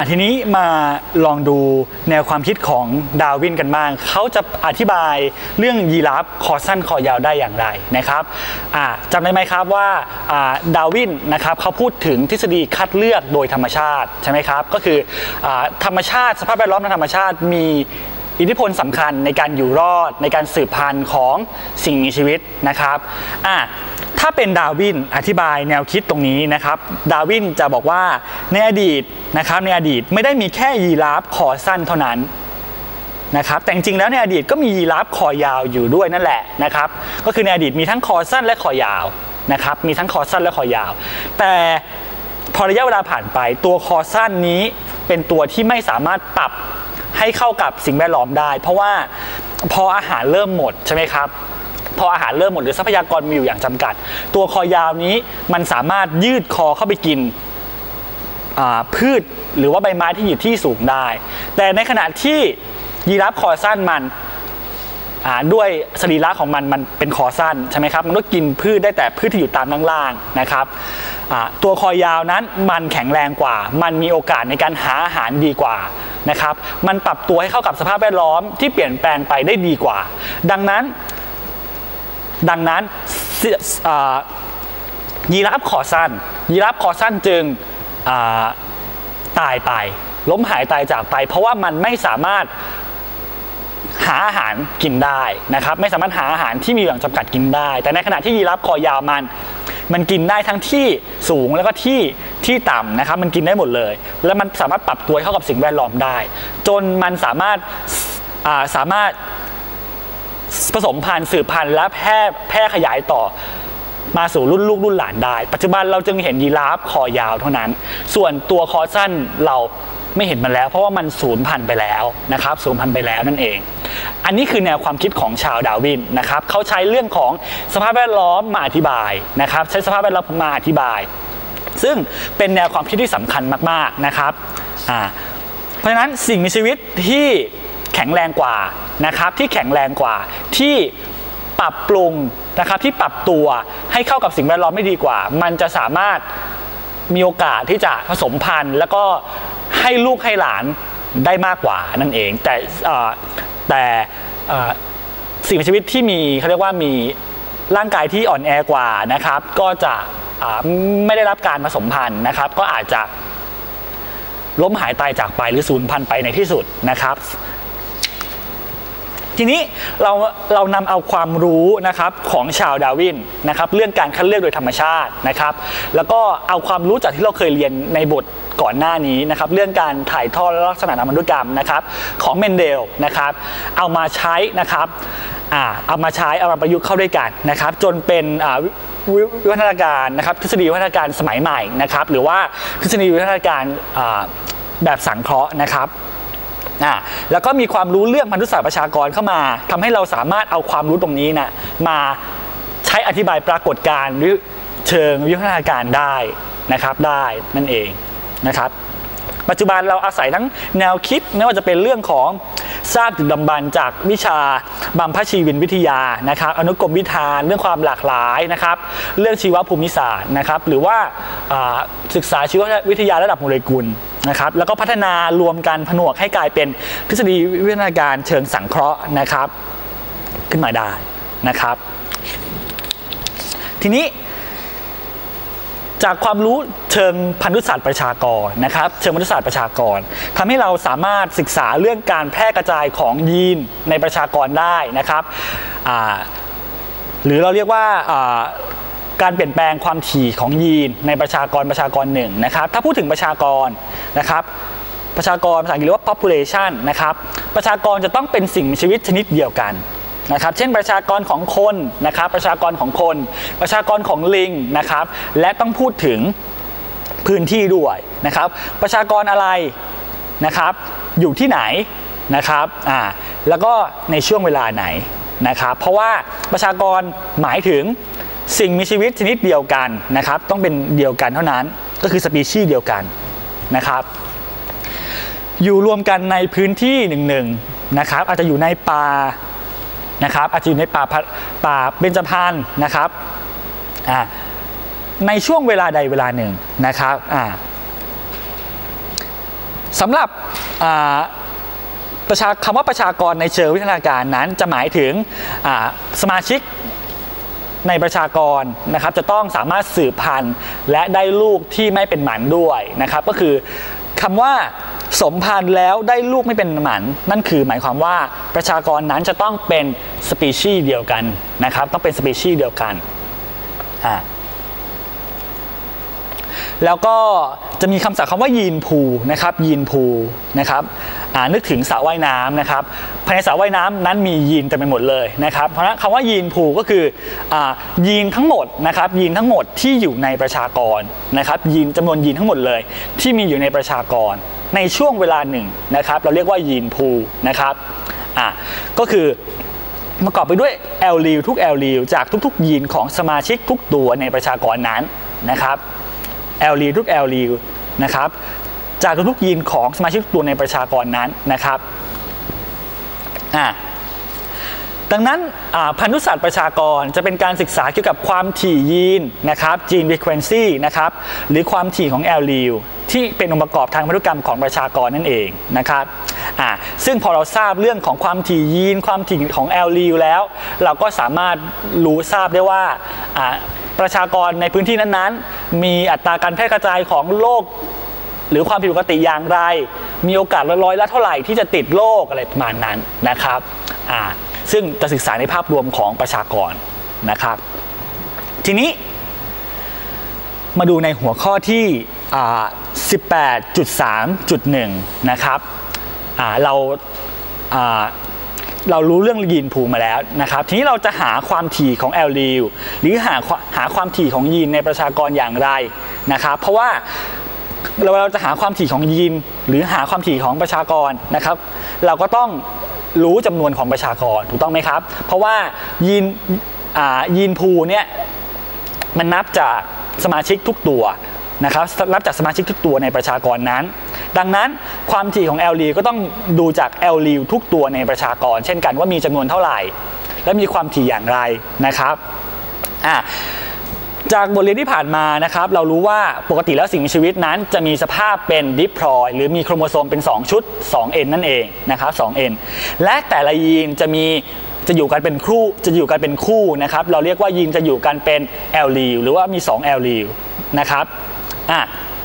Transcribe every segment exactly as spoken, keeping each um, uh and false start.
ทีนี้มาลองดูแนวความคิดของดาร์วินกันบ้างเขาจะอธิบายเรื่องยีราฟคอสั้นคอยาวได้อย่างไรนะครับจำได้ไหมครับว่าดาร์วินนะครับเขาพูดถึงทฤษฎีคัดเลือกโดยธรรมชาติใช่ไหมครับก็คือธรรมชาติสภาพแวดล้อมทางธรรมชาติมีอิทธิพลสำคัญในการอยู่รอดในการสืบพันธุ์ของสิ่งมีชีวิตนะครับอ่ะถ้าเป็นดาร์วินอธิบายแนวคิดตรงนี้นะครับดาร์วินจะบอกว่าในอดีตนะครับในอดีตไม่ได้มีแค่ยีราฟคอสั้นเท่านั้นนะครับแต่จริงๆแล้วในอดีตก็มียีราฟคอยาวอยู่ด้วยนั่นแหละนะครับก็คือในอดีตมีทั้งคอสั้นและคอยาวนะครับมีทั้งคอสั้นและคอยาวแต่พอระยะเวลาผ่านไปตัวคอสั้นนี้เป็นตัวที่ไม่สามารถปรับให้เข้ากับสิ่งแวดล้อมได้เพราะว่าพออาหารเริ่มหมดใช่ไหมครับพออาหารเริ่มหมดหรือทรัพยากรมีอยู่อย่างจำกัดตัวคอยาวนี้มันสามารถยืดคอเข้าไปกินพืชหรือว่าใบไม้ที่อยู่ที่สูงได้แต่ในขณะที่ยีราฟคอสั้นมันด้วยสรีระของมันมันเป็นคอสั้นใช่ไหมครับมันก็กินพืชได้แต่พืชที่อยู่ตามล่างๆนะครับตัวคอยาวนั้นมันแข็งแรงกว่ามันมีโอกาสในการหาอาหารดีกว่านะครับมันปรับตัวให้เข้ากับสภาพแวดล้อมที่เปลี่ยนแปลงไปได้ดีกว่าดังนั้นดังนั้นยีราฟคอสั้นยีราฟคอสั้นจึงตายไปล้มหายตายจากไปเพราะว่ามันไม่สามารถหาอาหารกินได้นะครับไม่สามารถหาอาหารที่มีอย่างจำกัดกินได้แต่ในขณะที่ยีราฟคอยาวมันมันกินได้ทั้งที่สูงแล้วก็ที่ที่ต่ำนะครับมันกินได้หมดเลยแล้วมันสามารถปรับตัวเข้ากับสิ่งแวดล้อมได้จนมันสามารถสามารถผสมพันธุ์สืบพันธุ์และแพร่แพร่ขยายต่อมาสู่รุ่นลูกรุ่นหลานได้ปัจจุบันเราจึงเห็นยีราฟคอยาวเท่านั้นส่วนตัวคอสั้นเราไม่เห็นมันแล้วเพราะว่ามันสูญพันธุ์ไปแล้วนะครับสูญพันธุ์ไปแล้วนั่นเองอันนี้คือแนวความคิดของชาวดาร์วินนะครับเขาใช้เรื่องของสภาพแวดล้อมมาอธิบายนะครับใช้สภาพแวดล้อมมาอธิบายซึ่งเป็นแนวความคิดที่สำคัญมากๆนะครับอ่าเพราะฉะนั้นสิ่งมีชีวิตที่แข็งแรงกว่านะครับที่แข็งแรงกว่าที่ปรับปรุงนะครับที่ปรับตัวให้เข้ากับสิ่งแวดล้อมได้ดีกว่ามันจะสามารถมีโอกาสที่จะผสมพันธุ์แล้วก็ให้ลูกให้หลานได้มากกว่านั่นเองแต่แต่สิ่งมีชีวิตที่มีเขาเรียกว่ามีร่างกายที่อ่อนแอกว่านะครับก็จะไม่ได้รับการผสมพันธุ์นะครับก็อาจจะล้มหายตายจากไปหรือสูญพันธุ์ไปในที่สุดนะครับทีนี้เราเรานำเอาความรู้นะครับของชาวดาร์วินนะครับเรื่องการคัดเลือกโดยธรรมชาตินะครับแล้วก็เอาความรู้จากที่เราเคยเรียนในบทก่อนหน้านี้นะครับเรื่องการถ่ายทอดลักษณะทางพันธุกรรมนะครับของเมนเดลนะครับเอามาใช้นะครับอ่าเอามาใช้เอามาประยุกต์เข้าด้วยกันนะครับจนเป็นอ่าวิวัฒนาการนะครับทฤษฎีวิวัฒนาการสมัยใหม่นะครับหรือว่าทฤษฎีวิวัฒนาการอ่าแบบสังเคราะห์นะครับอ่าแล้วก็มีความรู้เรื่องพันธุศาสตร์ประชากรเข้ามาทำให้เราสามารถเอาความรู้ตรงนี้นะมาใช้อธิบายปรากฏการณ์หรือเชิงวิวัฒนาการได้นะครับได้นั่นเองนะครับปัจจุบันเราอาศัยทั้งแนวคิดไม่ว่าจะเป็นเรื่องของซากดึกดำบรรพ์จากวิชาบัมพชีวินวิทยานะครับอนุกรมวิธานเรื่องความหลากหลายนะครับเรื่องชีวภูมิศาสตร์นะครับหรือว่าศึกษาชีววิทยาระดับโมเลกุลนะครับแล้วก็พัฒนารวมกันผนวกให้กลายเป็นทฤษฎีวิวัฒนาการเชิงสังเคราะห์นะครับขึ้นมาได้นะครับทีนี้จากความรู้เชิงพันธุศาสตร์ประชากรนะครับเชิงพันธุศาสตร์ประชากรทำให้เราสามารถศึกษาเรื่องการแพร่กระจายของยีนในประชากรได้นะครับหรือเราเรียกว่าการเปลี่ยนแปลงความถี่ของยีนในประชากรประชากรหนึ่งนะครับถ้าพูดถึงประชากรนะครับประชากรภาษาอังกฤษเรียกว่า population นะครับประชากรจะต้องเป็นสิ่งมีชีวิตชนิดเดียวกันนะครับเช่นประชากรของคนนะครับประชากรของคนประชากรของลิงนะครับและต้องพูดถึงพื้นที่ด้วยนะครับประชากรอะไรนะครับอยู่ที่ไหนนะครับอ่าแล้วก็ในช่วงเวลาไหนนะครับเพราะว่าประชากรหมายถึงสิ่งมีชีวิตชนิดเดียวกันนะครับต้องเป็นเดียวกันเท่านั้นก็คือสปีชีส์เดียวกันนะครับอยู่รวมกันในพื้นที่หนึ่งๆนะครับอาจจะอยู่ในป่านะครับอาจจะอยู่ในป่าป่าเบญจพรรณนะครับอ่าในช่วงเวลาใดเวลาหนึ่งนะครับอ่าสำหรับประชาคำว่าประชากรในเชิงวิทยาการนั้นจะหมายถึงสมาชิกในประชากรนะครับจะต้องสามารถสืบพันธุ์และได้ลูกที่ไม่เป็นหมันด้วยนะครับก็คือคำว่าสมพันธุ์แล้วได้ลูกไม่เป็นหมันนั่นคือหมายความว่าประชากรนั้นจะต้องเป็นสปีชีส์เดียวกันนะครับต้องเป็นสปีชีส์เดียวกันอ่าแล้วก็จะมีคำศัพท์คำว่ายีนพูลนะครับยีนพูลนะครับนึกถึงสระว่ายน้ำนะครับภายในสระว่ายน้ำนั้นมียีนเต็มไปหมดเลยนะครับเพราะฉะนั้นคำว่ายีนพูลก็คือยีนทั้งหมดนะครับยีนทั้งหมดที่อยู่ในประชากรนะครับยีนจำนวนยีนทั้งหมดเลยที่มีอยู่ในประชากรในช่วงเวลาหนึ่งนะครับเราเรียกว่ายีนพูลนะครับอ่าก็คือประกอบไปด้วยแอลลีลทุกแอลลีลจากทุกๆยีนของสมาชิกทุกตัวในประชากรนั้นนะครับแอลลีลทุกแอลลีลนะครับจากทุกๆยีนของสมาชิกตัวในประชากรนั้นนะครับอ่าดังนั้นพันธุศาสตร์ประชากรจะเป็นการศึกษาเกี่ยวกับความถี่ยีนนะครับ gene frequency นะครับหรือความถี่ของแอลลีลที่เป็นองค์ประกอบทางพันธุกรรมของประชากรนั่นเองนะครับอ่าซึ่งพอเราทราบเรื่องของความถี่ยีนความถี่ของแอลลีลแล้วเราก็สามารถรู้ทราบได้ว่าอ่าประชากรในพื้นที่นั้นๆมีอัตราการแพร่กระจายของโรคหรือความผิดปกติอย่างไรมีโอกาสร้อยละเท่าไหร่ที่จะติดโรคอะไรประมาณนั้นนะครับอ่าซึ่งจะศึกษาในภาพรวมของประชากรนะครับทีนี้มาดูในหัวข้อที่ สิบแปดจุดสามจุดหนึ่ง นะครับเราเรารู้เรื่องยีนพูลมาแล้วนะครับทีนี้เราจะหาความถี่ของแอลลีลหรือหาหาความถี่ของยีนในประชากรอย่างไรนะครับเพราะว่าเราเราจะหาความถี่ของยีนหรือหาความถี่ของประชากรนะครับเราก็ต้องรู้จำนวนของประชากรถูกต้องไหมครับเพราะว่ายีนยีนพูลเนี่ยมันนับจากสมาชิกทุกตัวนะครับนับจากสมาชิกทุกตัวในประชากรนั้นดังนั้นความถี่ของแอลลีลก็ต้องดูจากแอลลีลทุกตัวในประชากรเช่นกันว่ามีจำนวนเท่าไหร่และมีความถี่อย่างไรนะครับอ่ะจากบทเรียนที่ผ่านมานะครับเรารู้ว่าปกติแล้วสิ่งมีชีวิตนั้นจะมีสภาพเป็นดิพลอยหรือมีโครโมโซมเป็นสองชุด สอง เอ็น นั่นเองนะครับ สอง เอ็น และแต่ละยีนจะมีจะอยู่กันเป็นคู่จะอยู่กันเป็นคู่นะครับเราเรียกว่ายีนจะอยู่กันเป็นแอลลีลหรือว่ามีสองแอลลีลนะครับอ่ะ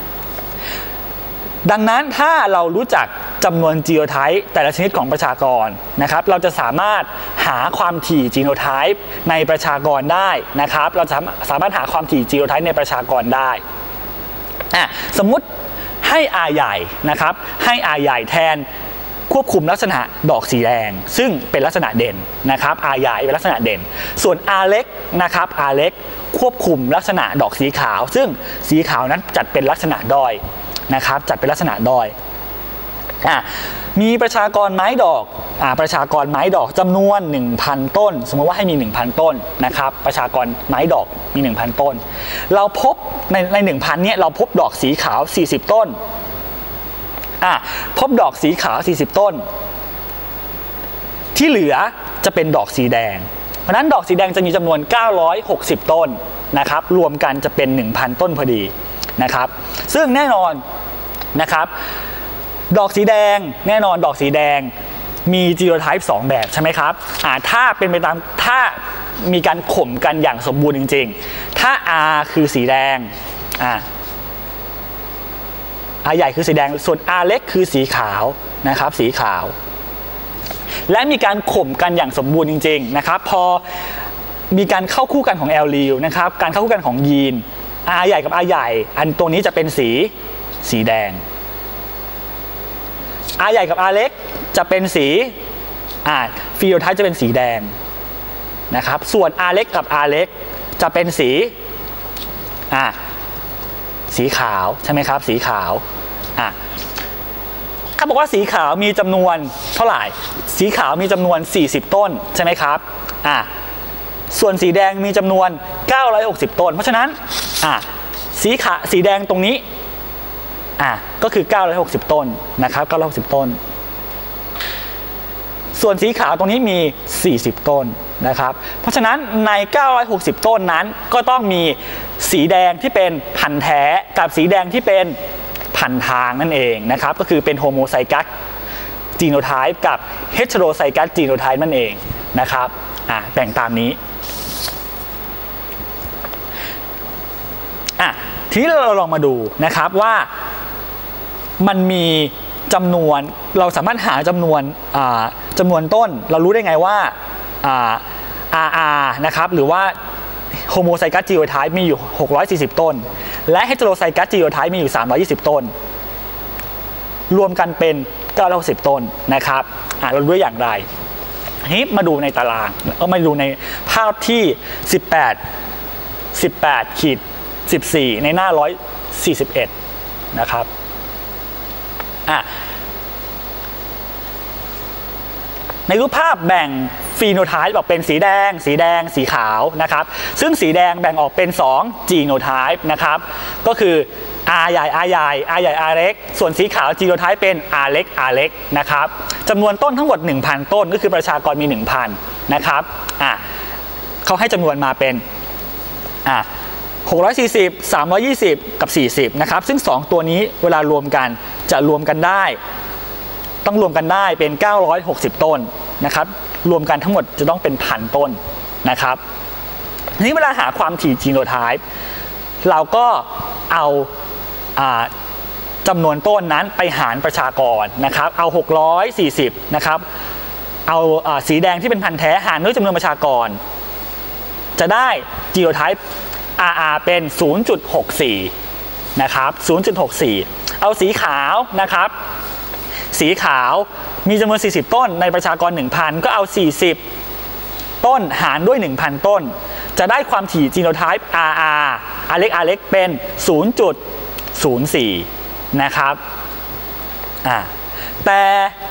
ดังนั้นถ้าเรารู้จักจำนวนจีโนไทป์แต่ละชนิดของประชากรนะครับเราจะสามารถหาความถี่จีโนไทป์ในประชากรได้นะครับเราสามารถหาความถี่จีโนไทป์ในประชากรได้อ่ะสมมุติให้ R ใหญ่นะครับให้ R ใหญ่แทนควบคุมลักษณะดอกสีแดงซึ่งเป็นลักษณะเด่นนะครับ R ใหญ่เป็นลักษณะเด่นส่วน R เล็กนะครับ R เล็กควบคุมลักษณะดอกสีขาวซึ่งสีขาวนั้นจัดเป็นลักษณะด้อยนะครับจัดเป็นลักษณะด้อยอ่ะมีประชากรไม้ดอกอ่าประชากรไม้ดอกจำนวน หนึ่งพัน ต้นสมมติว่าให้มี หนึ่งพัน ต้นนะครับประชากรไม้ดอกมี หนึ่งพัน ต้นเราพบในใน หนึ่งพัน เนี่ยเราพบดอกสีขาวสี่สิบต้นอ่ะพบดอกสีขาวสี่สิบต้นที่เหลือจะเป็นดอกสีแดงเพราะนั้นดอกสีแดงจะมีจำนวนเก้าร้อยหกสิบต้นนะครับรวมกันจะเป็น หนึ่งพัน ต้นพอดีนะครับซึ่งแน่นอนนะครับดอกสีแดงแน่นอนดอกสีแดงมีจีโนไทป์สองแบบใช่ไหมครับอ่าถ้าเป็นไปตามถ้ามีการข่มกันอย่างสมบูรณ์จริงๆถ้า R คือสีแดงอ่า R ใหญ่คือสีแดงส่วน R เล็กคือสีขาวนะครับสีขาวและมีการข่มกันอย่างสมบูรณ์จริงๆนะครับพอมีการเข้าคู่กันของแอลลีลนะครับการเข้าคู่กันของยีน R ใหญ่กับ R ใหญ่อันตัวนี้จะเป็นสีสีแดง R ใหญ่กับ R เล็กจะเป็นสีอ่าฟีโนไทป์จะเป็นสีแดงนะครับส่วน R เล็กกับ R เล็กจะเป็นสีอ่าสีขาวใช่ไหมครับสีขาวอ่ะเขาบอกว่าสีขาวมีจำนวนเท่าไหร่สีขาวมีจำนวนสี่สิบต้นใช่ไหมครับอ่ะส่วนสีแดงมีจำนวนเก้าร้อยหกสิบต้นเพราะฉะนั้นอ่ะสีขาวสีแดงตรงนี้อ่ะก็คือเก้าร้อยหกสิบต้นนะครับเก้าร้อยหกสิบต้นส่วนสีขาวตรงนี้มีสี่สิบต้นนะครับเพราะฉะนั้นในเก้าร้อยหกสิบต้นนั้นก็ต้องมีสีแดงที่เป็นพันธุ์แท้กับสีแดงที่เป็นพัพันทางนั่นเองนะครับก็คือเป็นโฮโมไซกัสจีโนไทป์กับเฮเทโรไซกัสจีโนไทป์นั่นเองนะครับอ่ะแบ่งตามนี้อ่ะทีนี้เราลองมาดูนะครับว่ามันมีจำนวนเราสามารถหาจำนวนจำนวนต้นเรารู้ได้ไงว่า อาร์ อาร์ นะครับหรือว่าโฮโมไซกัสจีโอไทป์มีอยู่หกร้อยสี่สิบต้นและเฮเทโรไซกัสจีโอไทป์มีอยู่สามร้อยยี่สิบต้นรวมกันเป็นเก้าร้อยหกสิบต้นนะครับอ่ะเรารู้อย่างไรทีนี้มาดูในตารางเอามาดูในภาพที่สิบแปด สิบแปดขีดสิบสี่ในหน้าหนึ่งร้อยสี่สิบเอ็ดนะครับอ่ะในรูปภาพแบ่งฟีโนไทป์ออกเป็นสีแดงสีแดงสีขาวนะครับซึ่งสีแดงแบ่งออกเป็นสองจีโนไทป์นะครับก็คือ R ใหญ่ R ใหญ่ R ใหญ่ R เล็กส่วนสีขาวจีโนไทป์เป็น R เล็ก R เล็กนะครับจำนวนต้นทั้งหมด หนึ่งพัน ต้นก็คือประชากรมี หนึ่งพัน นะครับอ่ะเขาให้จำนวนมาเป็นอ่ะหกร้อยสี่สิบ สามร้อยยี่สิบกับสี่สิบนะครับซึ่งสองตัวนี้เวลารวมกันจะรวมกันได้ต้องรวมกันได้เป็นเก้าร้อยหกสิบต้นนะครับรวมกันทั้งหมดจะต้องเป็นพันต้นนะครับทีนี้เวลาหาความถี่จีโนไทป์เราก็เอาจำนวนต้นนั้นไปหารประชากรนะครับเอาหกร้อยสี่สิบนะครับเอาสีแดงที่เป็นพันธุ์แท้หารด้วยจำนวนประชากรจะได้จีโนไทป์ อาร์ อาร์ เป็น ศูนย์จุดหกสี่ นะครับ ศูนย์จุดหกสี่ เอาสีขาวนะครับสีขาวมีจำนวนสี่สิบต้นในประชากร หนึ่งพัน ก็เอาสี่สิบต้นหารด้วย หนึ่งพัน ต้นจะได้ความถี่จีโนไทป์ อาร์ อาร์ R เล็ก R เล็กเป็น ศูนย์จุดศูนย์สี่ นะครับอ่าแต่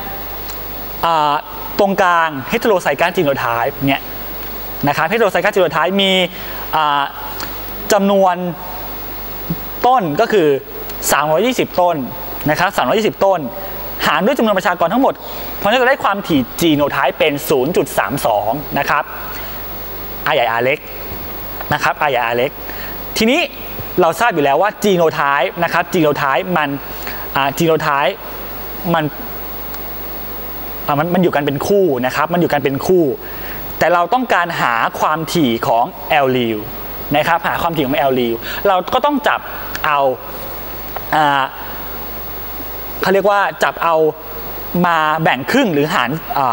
ตรงกลางเฮเทโรไซกัสจีโนไทป์เนี่ยนะครับเฮเทโรไซกัสจีโนไทป์มีจำนวนต้นก็คือสามร้อยยี่สิบต้นนะครับสามร้อยยี่สิบต้นหารด้วยจำนวนประชากรทั้งหมดเพราะฉะนั้นจะได้ความถี่จีโนไทป์เป็น ศูนย์จุดสามสอง นะครับ R ใหญ่ R เล็กนะครับ R ใหญ่ R เล็กทีนี้เราทราบอยู่แล้วว่าจีโนไทป์นะครับจีโนไทป์มันจีโนไทป์มันมันมันอยู่กันเป็นคู่นะครับมันอยู่กันเป็นคู่แต่เราต้องการหาความถี่ของ L ริวนะครับหาความถี่ของ L ริวเราก็ต้องจับเอาอ่าเขาเรียกว่าจับเอามาแบ่งครึ่งหรือหาร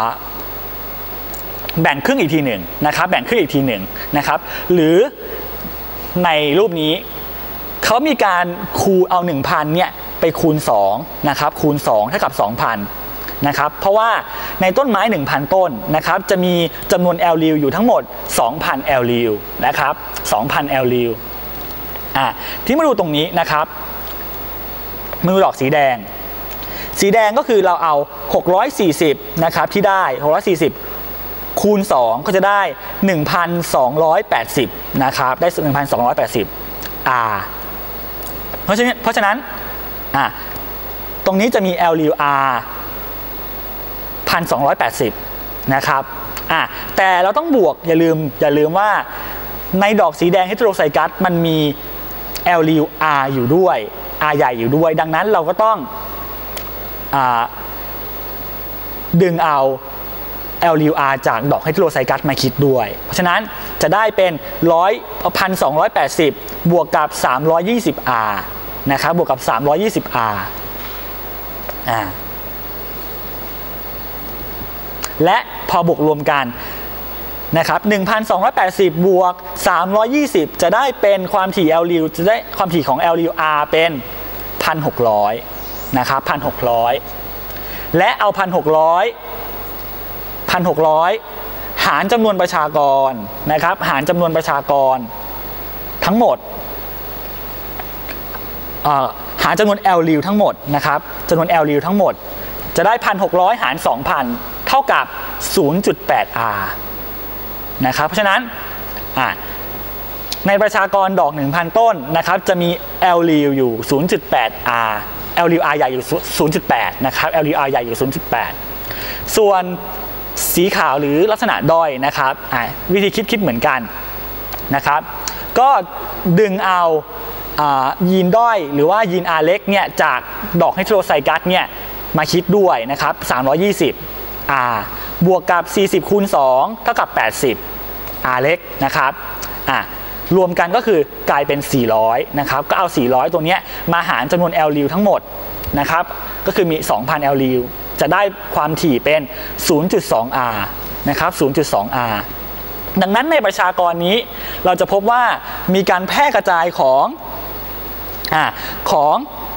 แบ่งครึ่งอีกทีหนึ่งนะครับแบ่งครึ่งอีกทีหนึ่งนะครับหรือในรูปนี้เขามีการคูณเอา หนึ่งพัน เนี่ยไปคูณสองนะครับคูณสองเท่ากับ สองพัน นะครับเพราะว่าในต้นไม้ หนึ่งพัน ต้นนะครับจะมีจำนวน L ริวอยู่ทั้งหมด สองพัน L ริวนะครับ สองพัน L ริวอ่ะที่มาดูตรงนี้นะครับมือดอกสีแดงสีแดงก็คือเราเอาหกร้อยสี่สิบนะครับที่ได้หกร้อยสี่สิบคูณสองก็จะได้ หนึ่งพันสองร้อยแปดสิบ นะครับได้ หนึ่งพันสองร้อยแปดสิบ R เพราะฉะนั้นเพราะฉะนั้นอ่ะตรงนี้จะมี L ริว R หนึ่งพันสองร้อยแปดสิบ นะครับอ่ะแต่เราต้องบวกอย่าลืมอย่าลืมว่าในดอกสีแดงเฮเทโรไซกัสมันมี L ริว R อยู่ด้วย R ใหญ่อยู่ด้วยดังนั้นเราก็ต้องดึงเอา L ริว R จากดอกเฮเทโรไซกัสมาคิดด้วยเพราะฉะนั้นจะได้เป็น หนึ่งพันสองร้อยแปดสิบ บวกกับ สามร้อยยี่สิบ R นะครับบวกกับ สามร้อยยี่สิบ R อ่าและพอบวกรวมกันนะครับ หนึ่งพันสองร้อยแปดสิบ บวก สามร้อยยี่สิบ จะได้เป็นความถี่ L ริวจะได้ความถี่ของ L ริว R เป็น หนึ่งพันหกร้อย นะครับ หนึ่งพันหกร้อย และเอา หนึ่งพันหกร้อย หนึ่งพันหกร้อย หารจำนวนประชากรนะครับหารจำนวนประชากรทั้งหมดหารจำนวน L ริวทั้งหมดนะครับจำนวน L ริวทั้งหมดจะได้ หนึ่งพันหกร้อย หาร สองพัน เท่ากับ ศูนย์จุดแปด R นะครับเพราะฉะนั้นในประชากรดอก หนึ่งพัน ต้นนะครับจะมี L ริวอยู่ ศูนย์จุดแปด R L ริว R ใหญ่อยู่ ศูนย์จุดแปด นะครับ L ริว R ใหญ่อยู่ ศูนย์จุดแปด ส่วนสีขาวหรือลักษณะด้อยนะครับวิธีคิดคิดเหมือนกันนะครับก็ดึงเอายีนด้อยหรือว่ายีน R เล็กเนี่ยจากดอกเฮตโรไซกัสเนี่ยมาคิดด้วยนะครับสามร้อยยี่สิบ R บวกกับสี่สิบคูณสองเท่ากับแปดสิบ R เล็กนะครับอ่ารวมกันก็คือกลายเป็นสี่ร้อยนะครับก็เอาสี่ร้อยตัวนี้มาหารจำนวน L ริวทั้งหมดนะครับก็คือมี สองพัน L ริวจะได้ความถี่เป็น ศูนย์จุดสอง R นะครับ ศูนย์จุดสอง R ดังนั้นในประชากรนี้เราจะพบว่ามีการแพร่กระจายของอ่าของ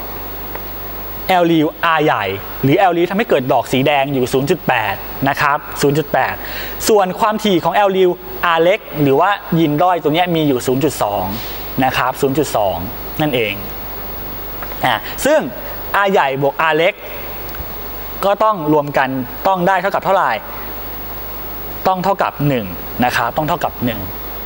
L ริว R ใหญ่หรือ L ริวทำให้เกิดดอกสีแดงอยู่ ศูนย์จุดแปด นะครับ ศูนย์จุดแปด ส่วนความถี่ของ L ริว R เล็กหรือว่ายีนด้อยตัวนี้มีอยู่ ศูนย์จุดสอง นะครับ ศูนย์จุดสอง นั่นเองอ่าซึ่ง R ใหญ่บวก R เล็กก็ต้องรวมกันต้องได้เท่ากับเท่าไหร่ต้องเท่ากับหนึ่งนะครับต้องเท่ากับหนึ่ง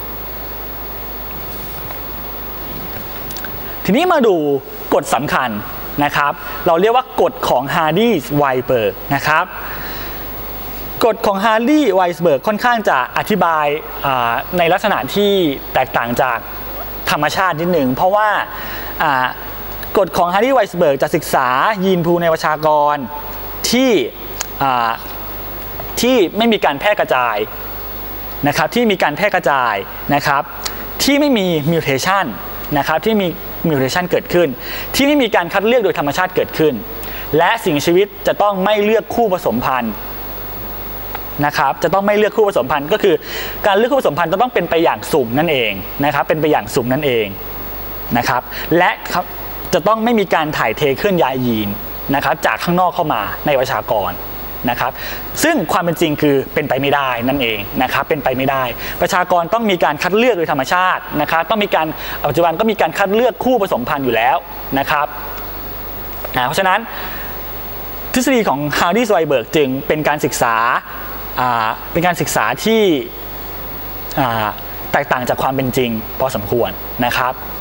ทีนี้มาดูกฎสำคัญนะครับเราเรียกว่ากฎของ Hardy-Weinberg นะครับกฎของ Hardy-Weinberg ค่อนข้างจะอธิบายในลักษณะที่แตกต่างจากธรรมชาตินิดหนึ่งเพราะว่ากฎของ Hardy-Weinberg จะศึกษายีนพูลในประชากรที่ที่ไม่มีการแพร่กระจายนะครับที่มีการแพร่กระจายนะครับที่ไม่มีมิวเทชันนะครับที่มีมิวเทชันเกิดขึ้นที่ไม่มีการคัดเลือกโดยธรรมชาติเกิดขึ้นและสิ่งมีชีวิตจะต้องไม่เลือกคู่ผสมพันธุ์นะครับจะต้องไม่เลือกคู่ผสมพันธุ์ก็คือการเลือกคู่ผสมพันธุ์จะต้องเป็นไปอย่างสุ่มนั่นเองนะครับเป็นไปอย่างสุ่มนั่นเองนะครับและจะต้องไม่มีการถ่ายเทเคลื่อนย้ายยีนนะครับจากข้างนอกเข้ามาในประชากรนะครับซึ่งความเป็นจริงคือเป็นไปไม่ได้นั่นเองนะครับเป็นไปไม่ได้ประชากรต้องมีการคัดเลือกโดยธรรมชาตินะครับต้องมีการปัจจุบันก็มีการคัดเลือกคู่ผสมพันธุ์อยู่แล้วนะครับเพราะฉะนั้นทฤษฎีของ Hardy-Weinberg จึงเป็นการศึกษาเป็นการศึกษาที่แตกต่างจากความเป็นจริงพอสมควรนะครับ